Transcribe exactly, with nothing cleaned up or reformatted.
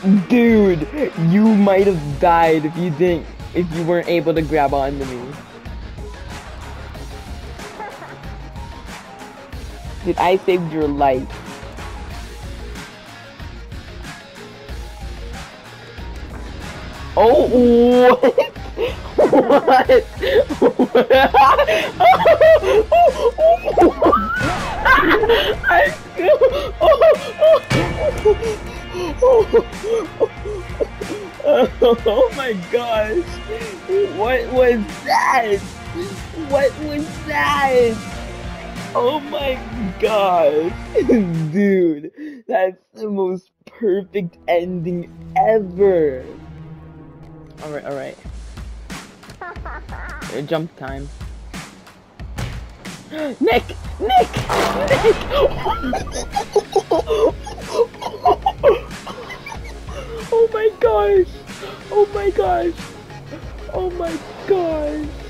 Dude, you might have died if you didn't, if you weren't able to grab onto me. Dude, I saved your life. Oh, what? What? I feel. Oh my gosh! What was that? What was that? Oh my gosh! Dude, that's the most perfect ending ever! Alright, alright. Uh, Jump time. Nick! Nick! Nick! Oh my gosh! Oh my gosh! Oh my gosh!